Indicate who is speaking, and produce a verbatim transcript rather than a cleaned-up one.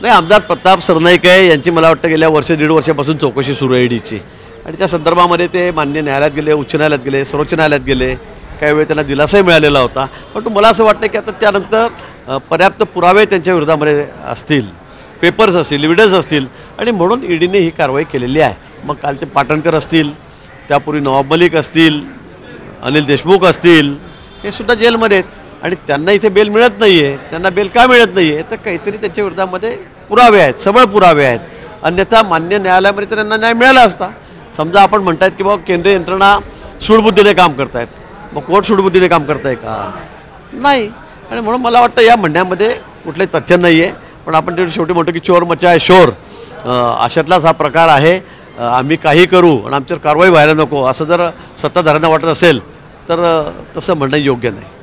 Speaker 1: नाही, आमदार प्रताप सरनाईक आहे यांची मला वाटतं गेल्या वर्ष दीड वर्षापासून चौकशी सुरू आहे ईडीची, आणि त्या संदर्भामध्ये ते मान्य न्यायालयात गेले, उच्च न्यायालयात गेले, सर्वोच्च न्यायालयात गेले, काही वेळ त्यांना दिलासाही मिळालेला होता. पण मला असं वाटतं की आता त्यानंतर पर्याप्त पुरावे त्यांच्या विरोधामध्ये असतील, पेपर्स असतील, एव्हिडन्स असतील, आणि म्हणून ईडीने ही कारवाई केलेली आहे. मग कालचे पाटणकर असतील, त्यापूर्वी नवाब मलिक असतील, अनिल देशमुख असतील, हे सुद्धा जेलमध्ये आहेत आणि त्यांना इथे बेल मिळत नाही आहे. त्यांना बेल का मिळत नाही आहे तर काहीतरी त्यांच्या विरोधामध्ये पुरावे आहेत, सबळ पुरावे आहेत. अन्यथा मान्य न्यायालयामध्ये तर त्यांना न्याय मिळाला असता. समजा आपण म्हणतायत की बाबा केंद्रीय यंत्रणा सूडबुद्धीने काम करतायत, मग कोर्ट सूडबुद्धीने काम करताय का? नाही. आणि म्हणून मला वाटतं या म्हणण्यामध्ये कुठलंही तथ्य नाही आहे. पण आपण ते शेवटी म्हणतो की चोर मचा आहे शोर, अशातलाच हा प्रकार आहे. आम्ही काही करू आणि आमच्यावर कारवाई व्हायला नको असं जर सत्ताधाऱ्यांना वाटत असेल तर तसं म्हणणं योग्य नाही.